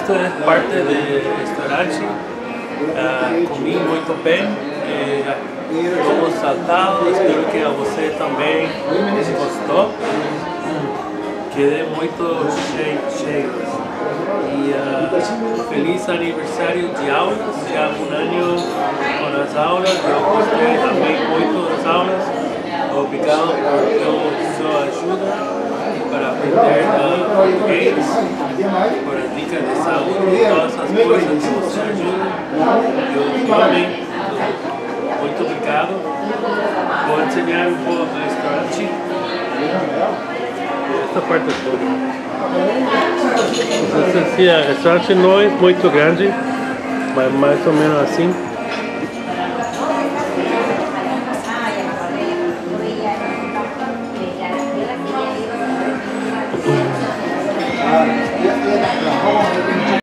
esta é parte do restaurante. Comi muito bem. Como saltado, espero que a você também gostou. Quedei muito cheio. E feliz aniversário de aulas, já um ano com as aulas, eu gostei também muito das aulas. Obrigado por sua ajuda para aprender português, por as dicas de saúde, todas as coisas que você ajuda. Eu também, muito obrigado. Vou ensinar um pouco do restaurante. Esta parte é toda. O restaurante não é muito grande, mas mais ou menos assim.